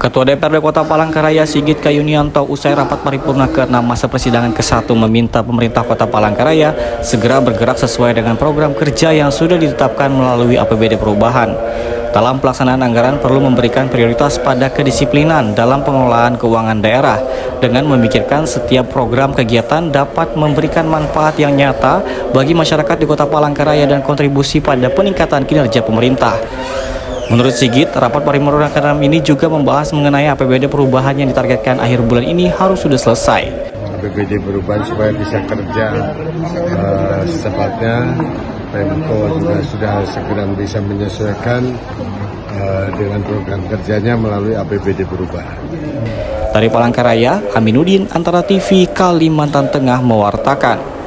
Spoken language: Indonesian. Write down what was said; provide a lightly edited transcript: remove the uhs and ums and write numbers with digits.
Ketua DPRD Kota Palangkaraya Sigit Kayunianto usai rapat paripurna ke-6 masa persidangan ke-1 meminta pemerintah Kota Palangkaraya segera bergerak sesuai dengan program kerja yang sudah ditetapkan melalui APBD perubahan. Dalam pelaksanaan anggaran perlu memberikan prioritas pada kedisiplinan dalam pengelolaan keuangan daerah dengan memikirkan setiap program kegiatan dapat memberikan manfaat yang nyata bagi masyarakat di Kota Palangkaraya dan kontribusi pada peningkatan kinerja pemerintah. Menurut Sigit, rapat paripurna ke-6 ini juga membahas mengenai APBD perubahan yang ditargetkan akhir bulan ini harus sudah selesai. APBD perubahan supaya bisa kerja secepatnya, Pemko juga sudah segera bisa menyesuaikan dengan program kerjanya melalui APBD perubahan. Dari Palangkaraya, Aminuddin, Antara TV, Kalimantan Tengah mewartakan.